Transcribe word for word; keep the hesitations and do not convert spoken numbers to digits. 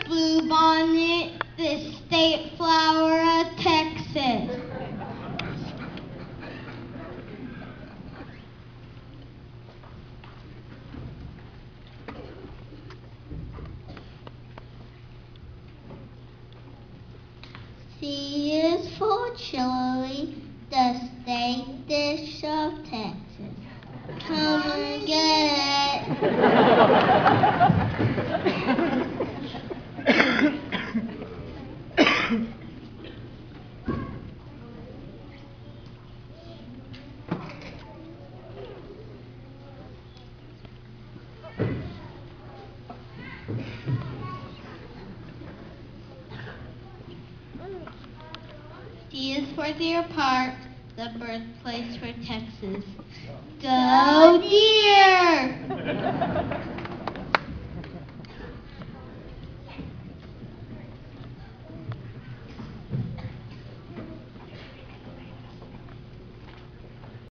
bluebonnet, the state flower of Texas. C is for chili, the state dish of Texas. Come and get it. D is for Deer Park, the birthplace for Texas. Go Deer!